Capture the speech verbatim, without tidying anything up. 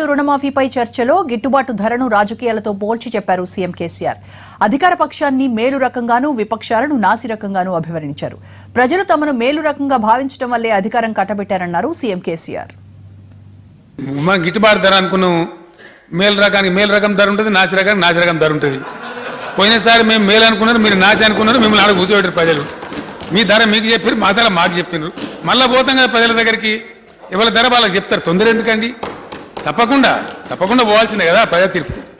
రైతు రుణమాఫీపై చర్చలో గిట్టుబాటు ధరను రాజకీయాలతో పోల్చి చెప్పారు సీఎం కేసీఆర్. అధికార పక్షాన్ని మేలు రకంగానూ విపక్షాలను నాసి రకంగానూ అభివర్ణించారు. ప్రజలు తమను మేలు రకంగా భావించడం వల్లే అధికారం కట్టబెట్టారన్నారు సీఎం కేసీఆర్. గిట్టుబాటు ధర అనుకున్నాం, మేలు రకానికి మేలు రకం ధర ఉంటుంది, నాసి రకానికి నాసి రకం ధర ఉంటుంది. పోయినసారి మేము మేలు అనుకున్నారు, మీరు నాసి అనుకున్నారు, మిమ్మల్ని ఆడ కూర్చోబెట్టారు ప్రజలు. మీ ధర మీకు చెప్పారు, మా ధర మాకు చెప్పినారు. మళ్ళీ పోతాం కదా ప్రజల దగ్గరికి, ఎవరి ధర వాళ్ళకి చెప్తారు. తొందర ఎందుకండి? తప్పకుండా తప్పకుండా పోవాల్సిందే కదా ప్రజా తీర్పు.